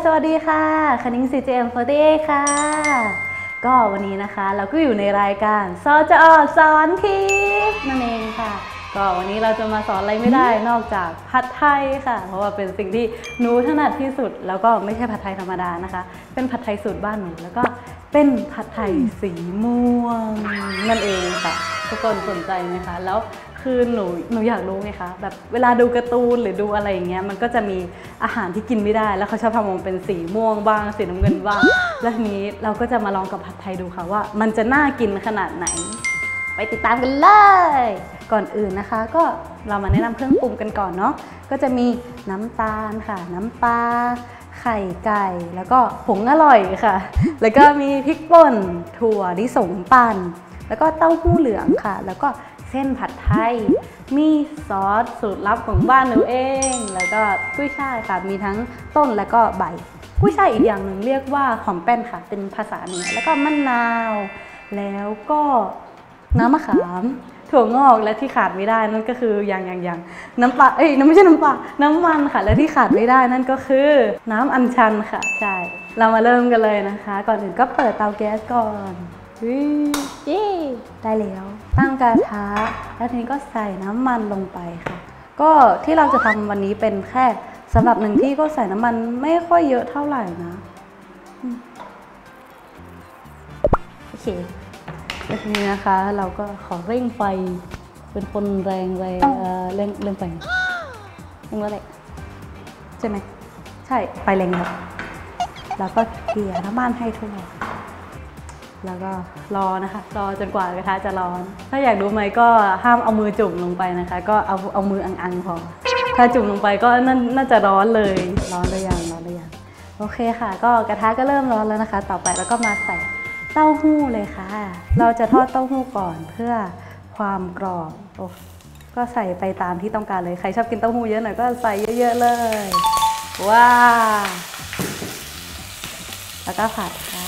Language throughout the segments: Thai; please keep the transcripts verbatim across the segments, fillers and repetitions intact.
สวัสดีค่ะคณิ้ง ซี เจ เอ็ม สี่สิบแปด ค่ะก็วันนี้นะคะเราก็อยู่ในรายการสจอสอนทิพย์นั่นเองค่ะก็วันนี้เราจะมาสอนอะไรไม่ได้นอกจากผัดไทยค่ะเพราะว่าเป็นสิ่งที่หนูถนัดที่สุดแล้วก็ไม่ใช่ผัดไทยธรรมดานะคะเป็นผัดไทยสูตรบ้านหนูแล้วก็เป็นผัดไทยสีม่วงนั่นเองค่ะทุกคนสนใจไหมคะแล้วคือหนูหนูอยากรู้ไงคะแบบเวลาดูการ์ตูนหรือดูอะไรอย่างเงี้ยมันก็จะมีอาหารที่กินไม่ได้แล้วเขาชอบทำมันเป็นสีม่วงบ้างสีน้ำเงินบ้างแล้วทีนี้เราก็จะมาลองกับผัดไทยดูค่ะว่ามันจะน่ากินขนาดไหนไปติดตามกันเลยก่อนอื่นนะคะก็เรามาแนะนำเครื่องปรุงกันก่อนเนาะก็จะมีน้ำตาลค่ะน้ำปลาไข่ไก่แล้วก็ผงอร่อยค่ะแล้วก็มีพริกป่นถั่วลิสงปั่นแล้วก็เต้าหู้เหลืองค่ะแล้วก็เส้นผัดไทยมีซอสสูตรลับของบ้านหนูเองแล้วก็กุ้ยช่ายค่ะมีทั้งต้นและก็ใบกุ้ยช่ายอีกอย่างหนึ่งเรียกว่าหอมแป้นค่ะเป็นภาษาเหนือแล้วก็มะนาวแล้วก็น้ำมะขามถั่วงอกและที่ขาดไม่ได้นั่นก็คืออย่างอย่างอย่างน้ำปลาเอ้ยน้ำไม่ใช่น้ำปลาน้ำมันค่ะและที่ขาดไม่ได้นั่นก็คือน้ำอัญชันค่ะใช่เรามาเริ่มกันเลยนะคะก่อนอื่นก็เปิดเตาแก๊สก่อนยี่ได้แล้วตั้งกระทะแล้วทีนี้ก็ใส่น้ำมันลงไปค่ะก็ที่เราจะทำวันนี้เป็นแค่สำหรับหนึ่งที่ก็ใส่น้ำมันไม่ค่อยเยอะเท่าไหร่นะโอเคแล้วทีนี้นะคะเราก็ขอเร่งไฟเป็นคนแรงแรงเอ่อเร่งเร่งไฟเร่งแล้วแหละใช่ไหมใช่ไฟแรงครับแล้วก็เกลี่ยน้ำมันให้ทั่วแล้วก็รอนะคะรอจนกว่ากระทะจะร้อนถ้าอยากดูไหมก็ห้ามเอามือจุ่มลงไปนะคะก็เอาเอามืออังๆพอถ้าจุ่มลงไปก็น่าน่าจะร้อนเลยร้อนหรือยังร้อนหรือยังโอเคค่ะก็กระทะก็เริ่มร้อนแล้วนะคะต่อไปแล้วก็มาใส่เต้าหู้เลยค่ะเราจะทอดเต้าหู้ก่อนเพื่อความกรอบโอ้ก็ใส่ไปตามที่ต้องการเลยใครชอบกินเต้าหู้เยอะหน่อยก็ใส่เยอะๆเลยว้าแล้วก็ผัดค่ะ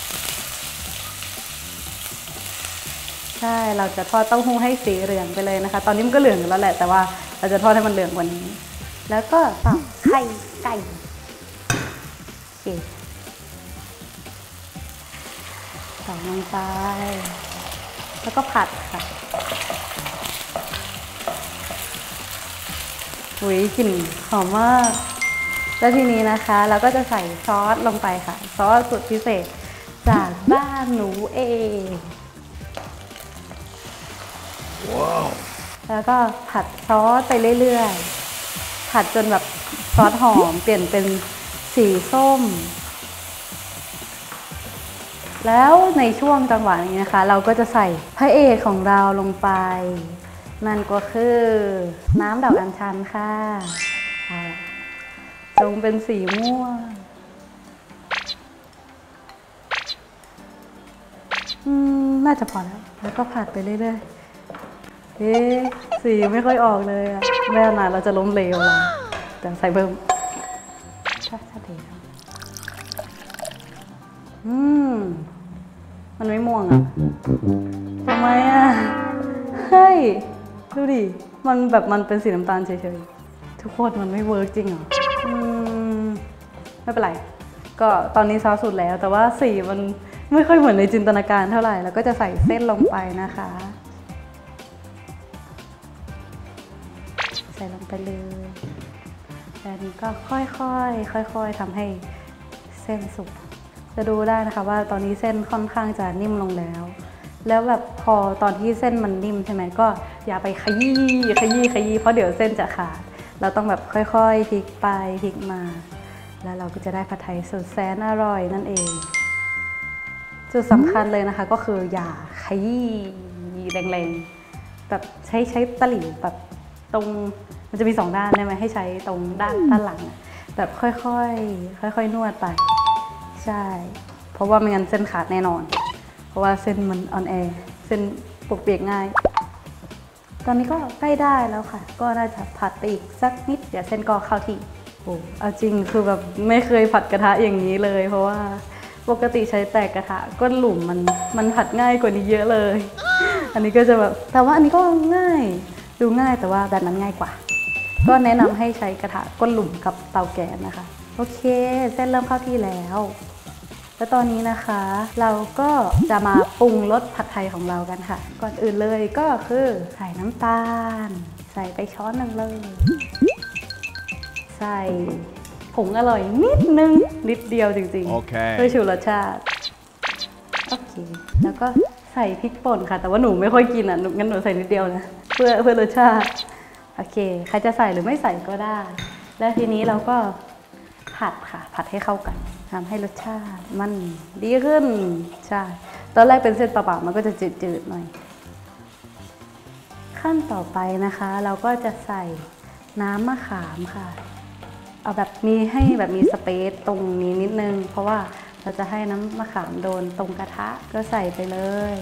ใช่เราจะทอดเต้าหู้ให้สีเหลืองไปเลยนะคะตอนนี้มันก็เหลืองอยู่แล้วแหละแต่ว่าเราจะทอดให้มันเหลืองกว่านี้แล้วก็ตักไข่ไก่โอเคใส่ลงไปแล้วก็ผัดค่ะอุ้ยกลิ่นหอมมากแล้วทีนี้นะคะเราก็จะใส่ซอสลงไปค่ะซอสสูตรพิเศษจากบ้านหนูเองWow. แล้วก็ผัดซอสไปเรื่อยๆผัดจนแบบซอสหอมเปลี่ยนเป็นสีส้มแล้วในช่วงจังหวะนี้นะคะเราก็จะใส่พระเอกของเราลงไปนั่นก็คือน้ำดอกอัญชันค่ะจงเป็นสีม่วงอืมน่าจะพอแล้วแล้วก็ผัดไปเรื่อยๆเอ๊ะสีไม่ค่อยออกเลยอะแม่น่ะเราจะล้มเหลวเราแต่ใส่เพิ่มชัดชัดเจนอืมมันไม่ม่วงอะทำไมอะเฮ้ยดูดิมันแบบมันเป็นสีน้ำตาลเฉยๆทุกคนมันไม่เวิร์กจริงเหรออืมไม่เป็นไรก็ตอนนี้ซอสสุดแล้วแต่ว่าสีมันไม่ค่อยเหมือนในจินตนาการเท่าไหร่แล้วก็จะใส่เส้นลงไปนะคะใส่ลงไปเลยแล้วนี้ก็ค่อยๆค่อยๆทำให้เส้นสุกจะดูได้นะคะว่าตอนนี้เส้นค่อนข้างจะนิ่มลงแล้วแล้วแบบพอตอนที่เส้นมันนิ่มใช่ไหมก็อย่าไปขยี้ขยี้ขยี้เพราะเดี๋ยวเส้นจะขาดเราต้องแบบค่อยๆพลิกไปพลิกมาแล้วเราก็จะได้ผัดไทยสุดแสนอร่อยนั่นเองจุดสำคัญเลยนะคะก็คืออย่าขยี้แรงๆแบบใช้ใช้ตะหลิวแบบตรงมันจะมีสองด้านใช่ไหมให้ใช้ตรงด้านด้านหลังแบบค่อยๆค่อยๆนวดไปใช่เพราะว่าไม่งั้นเส้นขาดแน่นอนเพราะว่าเส้นมันอ่อนแอเส้นปวดเปียกง่ายตอนนี้ก็ใกล้ได้แล้วค่ะก็น่าจะผัดไปอีกสักนิดเดี๋ยวเส้นก็เข้าที่โอ้เอาจริงคือแบบไม่เคยผัดกระทะอย่างนี้เลยเพราะว่าปกติใช้แต่กระทะก้นหลุมมันมันผัดง่ายกว่านี้เยอะเลยอันนี้ก็จะแบบแต่ว่าอันนี้ก็ง่ายดูง่ายแต่ว่าแบบนั้นง่ายกว่าก็แนะนำให้ใช้กระทะก้นหลุมกับเตาแก๊สนะคะโอเคเส้นเริ่มเข้าที่แล้วแล้วตอนนี้นะคะเราก็จะมาปรุงรสผัดไทยของเรากันค่ะก่อนอื่นเลยก็คือใส่น้ำตาลใส่ไปช้อนหนึ่งเลยใส่ผงอร่อยนิดนึงนิดเดียวจริงๆ okay. เพื่อชูรสชาติโอเคแล้วก็ใส่พริกป่นค่ะแต่ว่าหนูไม่ค่อยกินอ่ะงั้นหนูใส่นิดเดียวนะเพื่อเพื่อรสชาติโอเคใครจะใส่หรือไม่ใส่ก็ได้แล้วทีนี้เราก็ผัดค่ะผัดให้เข้ากันทำให้รสชาติมันดีขึ้นใช่ตอนแรกเป็นเส้นเปล่าๆมันก็จะจืดๆหน่อยขั้นต่อไปนะคะเราก็จะใส่น้ำมะขามค่ะเอาแบบมีให้แบบมีสเปซตรงนี้นิดนึงเพราะว่าเราจะให้น้ำมะขามโดนตรงกระทะก็ใส่ไปเลย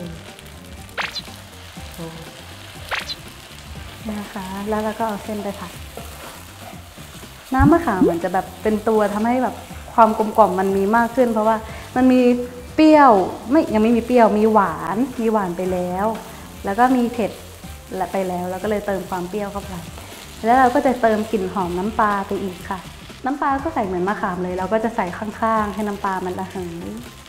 นะคะแล้วเราก็เอาเส้นไปผัดน้ำมะขามมันจะแบบเป็นตัวทำให้แบบความกลมกล่อมมันมีมากขึ้นเพราะว่ามันมีเปรี้ยวไม่ยังไม่มีเปรี้ยวมีหวานมีหวานไปแล้วแล้วก็มีเผ็ดและไปแล้วแล้วก็เลยเติมความเปรี้ยวเข้าไปแล้วเราก็จะเติมกลิ่นหอมน้ำปลาไปอีกค่ะน้ำปลาก็ใส่เหมือนมะขามเลยเราก็จะใส่ข้างๆให้น้ำปลามันระเหย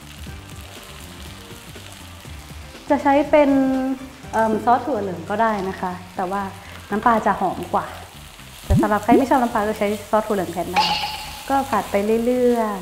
จะใช้เป็นซอสถั่วเหลืองก็ได้นะคะแต่ว่าน้ำปลาจะหอมกว่าแต่สำหรับใครไม่ชอบน้ำปลาก็ใช้ซอสถั่วเหลืองแทนได้ก็ผัดไปเรื่อย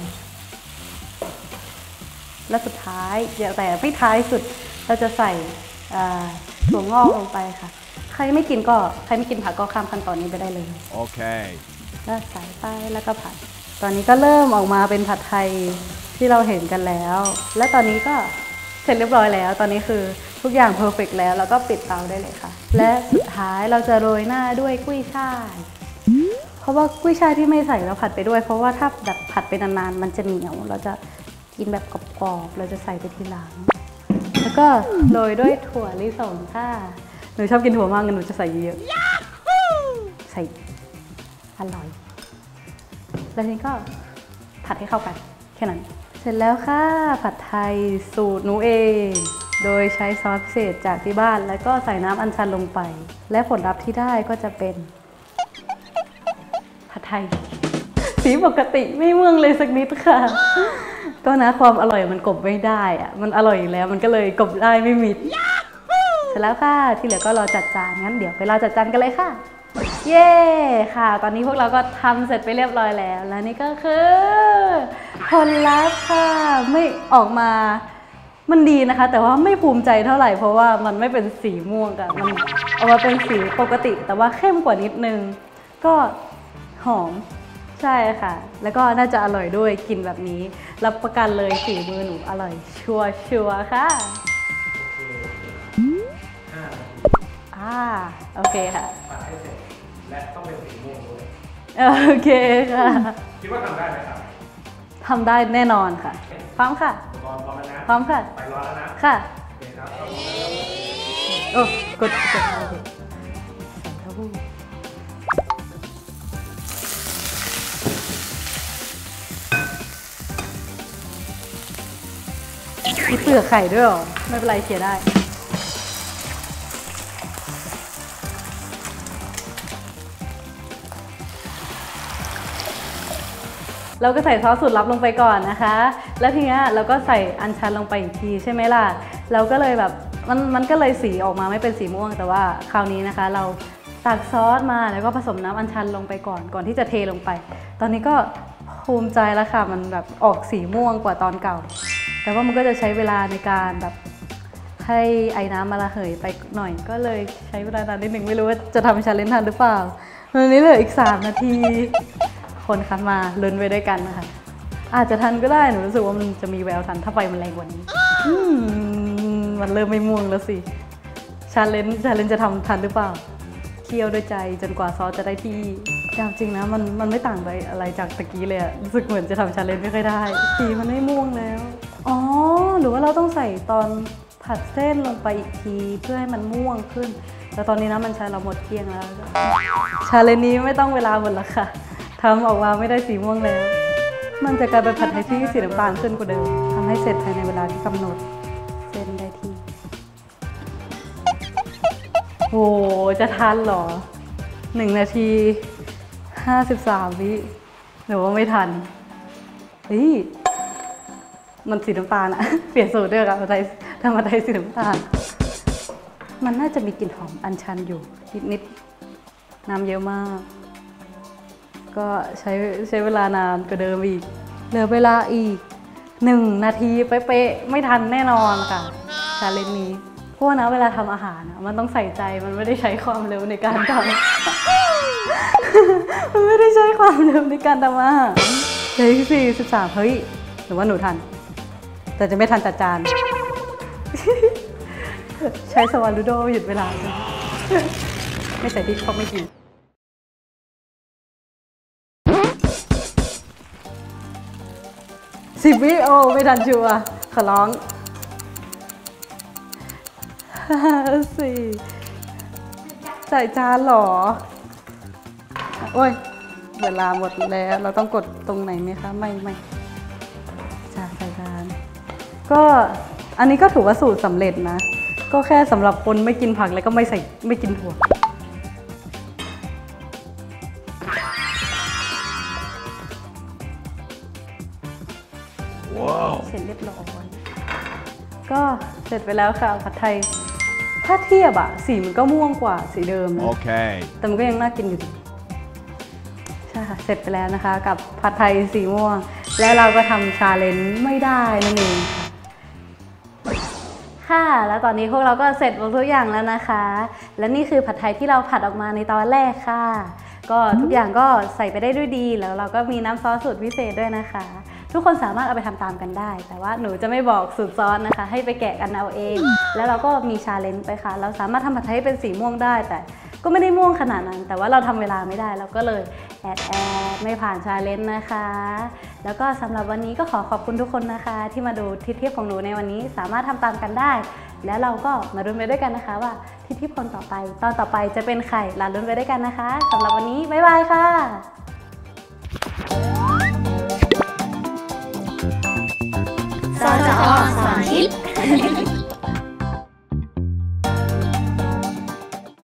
ๆและสุดท้ายเดี๋ยวแต่ไม่ท้ายสุดเราจะใส่ถั่วงอกลงไปค่ะใครไม่กินก็ใครไม่กินผักก็ข้ามขั้นตอนนี้ไปได้เลยโอเคก็ใส่ไปแล้วก็ผัดตอนนี้ก็เริ่มออกมาเป็นผัดไทยที่เราเห็นกันแล้วและตอนนี้ก็เสร็จเรียบร้อยแล้วตอนนี้คือทุกอย่างเพอร์เฟกต์แล้วแล้วก็ปิดเตาได้เลยค่ะและสุดท้ายเราจะโรยหน้าด้วยกุ้ยช่ายเพราะว่ากุ้ยช่ายที่ไม่ใส่เราผัดไปด้วยเพราะว่าถ้าแบบผัดไปนานๆมันจะเหนียวเราจะกินแบบกรอบๆเราจะใส่ไปทีหลังแล้วก็โรยด้วยถั่วลิสงค่ะหนูชอบกินถั่วมากงั้นหนูจะใส่เยอะใส่อร่อยแล้วทีนี้ก็ผัดให้เข้ากันแค่นั้นเสร็จแล้วค่ะผัดไทยสูตรหนูเองโดยใช้ซอสพิเศษจากที่บ้านแล้วก็ใส่น้ำอัญชันลงไปและผลลัพธ์ที่ได้ก็จะเป็นผัดไทยสีปกติไม่ม่วงเลยสักนิดค่ะก็นะความอร่อยมันกลบไม่ได้อะมันอร่อยอยู่แล้วมันก็เลยกลบได้ไม่มิดเสร็จแล้วค่ะที่เหลือก็รอจัดจานงั้นเดี๋ยวไปรอจัดจานกันเลยค่ะเย้ค่ะตอนนี้พวกเราก็ทำเสร็จไปเรียบร้อยแล้วและนี่ก็คือผลลัพธ์ค่ะไม่ออกมามันดีนะคะแต่ว่าไม่ภูมิใจเท่าไหร่เพราะว่ามันไม่เป็นสีม่วงอะมันออกมาเป็นสีปกติแต่ว่าเข้มกว่านิดนึงก็หอมใช่ค่ะแล้วก็น่าจะอร่อยด้วยกินแบบนี้รับประกันเลยฝีมือหนูอร่อยชัวร์ชัวร์ค่ะอ่าโอเคค่ะผัดให้เสร็จและต้องเป็นสีม่วงด้วยโอเคค่ะคิดว่าทำได้ไหมครับทำได้แน่นอนค่ะพร้อมค่ะพร้อมพร้อมแล้วนะพร้อมค่ะไปรอแล้วนะค่ะโอเคครับโอ้กดกดโอเคใส่เต้าหู้มีเปลือกไข่ด้วยหรอไม่เป็นไรเขียนได้เราก็ใส่ซอสสูตรลับลงไปก่อนนะคะแล้วทีนี้เราก็ใส่อัญชันลงไปอีกทีใช่ไหมล่ะเราก็เลยแบบมันมันก็เลยสีออกมาไม่เป็นสีม่วงแต่ว่าคราวนี้นะคะเราตักซอสมาแล้วก็ผสมน้ำอัญชันลงไปก่อนก่อนที่จะเทลงไปตอนนี้ก็ภูมิใจแล้วค่ะมันแบบออกสีม่วงกว่าตอนเก่าแต่ว่ามันก็จะใช้เวลาในการแบบให้ไอ้น้ำมาระเหยไปหน่อยก็เลยใช้เวลานานนิดหนึ่งไม่รู้ว่าจะทำชาเลนจ์ทันหรือเปล่าวันนี้เหลืออีกสามนาทีคนคันมาลุ้นไปด้วยกันนะคะอาจจะทันก็ได้หนูรู้สึกว่ามันจะมีแววทันถ้าไฟมันแรงกว่านี้มันเริ่มไม่ม่วงแล้วสิชาเลนจ์ชาเลนจ์จะทำทันหรือเปล่าเคี่ยวด้วยใจจนกว่าซอสจะได้ที่จริงนะมันมันไม่ต่างไปอะไรจากตะกี้เลยอะรู้สึกเหมือนจะทำชาเลนจ์ไม่ค่อยได้สีมันไม่ม่วงแล้วอ๋อหรือว่าเราต้องใส่ตอนผัดเส้นลงไปอีกทีเพื่อให้มันม่วงขึ้นแต่ตอนนี้นะมันใช้เราหมดเกลี้ยงแล้วชาเลนจ์นี้ไม่ต้องเวลาหมดแล้วค่ะทำออกมาไม่ได้สีม่วงแล้วมันจะกลายเป็นผัดไทยที่สีน้ำตาลขึ้นกว่าเดิมทำให้เสร็จภายในเวลาที่กำหนดเส้นได้ที่โหจะทันหรอหนึ่งนาทีห้าสิบสามวิหนูว่าไม่ทันเฮ้ยมันสีน้ำตาลอะ เปลี่ยนสูตรด้วยค่ะผัดไทยทำผัดไทยสีน้ำตาลมันน่าจะมีกลิ่นหอมอัญชันอยู่นิดๆน้ำเยอะมาก ก็ใช้ใช้เวลานานกว่าเดิมอีกเหลือเวลาอีกหนึ่งนาทีเป๊ะๆไม่ทันแน่นอนค่ะชาเลนจ์นี้เพราะว่านะเวลาทำอาหารมันต้องใส่ใจมันไม่ได้ใช้ความเร็วในการทำ มันไม่ได้ใช้ความเร็วในการทำอาหารเหลืออีกสี่สิบสามเฮ้ยหรือว่าหนูทันแต่จะไม่ทันจัดจาน ใช้สวาลูโดหยุดเวลาไม่ใส่พริกเพราะไม่กินสิบวิโอไม่ทันชัวร์ขอร้องห้าสี่ใส่จานหรอโอ้ยเวลาหมดแล้วเราต้องกดตรงไหนไหมคะไม่ไม่จานใส่จานก็อันนี้ก็ถือว่าสูตรสำเร็จนะก็แค่สำหรับคนไม่กินผักแล้วก็ไม่ใส่ไม่กินถั่วเสร็จเรียบร้อยก็เสร็จไปแล้วค่ะผัดไทยถ้าเทียบอะสีมันก็ม่วงกว่าสีเดิมนะ okay. แต่มันก็ยังน่ากินอยู่ดีใช่ค่ะเสร็จไปแล้วนะคะกับผัดไทยสีม่วงแล้วเราก็ทำชาเลนจ์ไม่ได้นั่นเองค่ะแล้วตอนนี้พวกเราก็เสร็จหมดทุกอย่างแล้วนะคะและนี่คือผัดไทยที่เราผัดออกมาในตอนแรกค่ะก็ทุกอย่างก็ใส่ไปได้ด้วยดีแล้วเราก็มีน้ำซอสสูตรพิเศษด้วยนะคะทุกคนสามารถเอาไปทำตามกันได้แต่ว่าหนูจะไม่บอกสูตรซอสนะคะให้ไปแกะกันเอาเองแล้วเราก็มีชาเลนจ์ไปค่ะเราสามารถทำผัดไทยให้เป็นสีม่วงได้แต่ก็ไม่ได้ม่วงขนาดนั้นแต่ว่าเราทำเวลาไม่ได้เราก็เลยแอดแอดไม่ผ่านชาเลนจ์นะคะแล้วก็สำหรับวันนี้ก็ขอขอบคุณทุกคนนะคะที่มาดูทิศทิพย์ของหนูในวันนี้สามารถทำตามกันได้แล้วเราก็มาลุ้นไปด้วยกันนะคะว่าทิศทิพย์คนต่อไปตอนต่อไปจะเป็นใครลาลุ้นไปด้วยกันนะคะสำหรับวันนี้บ๊ายบายค่ะ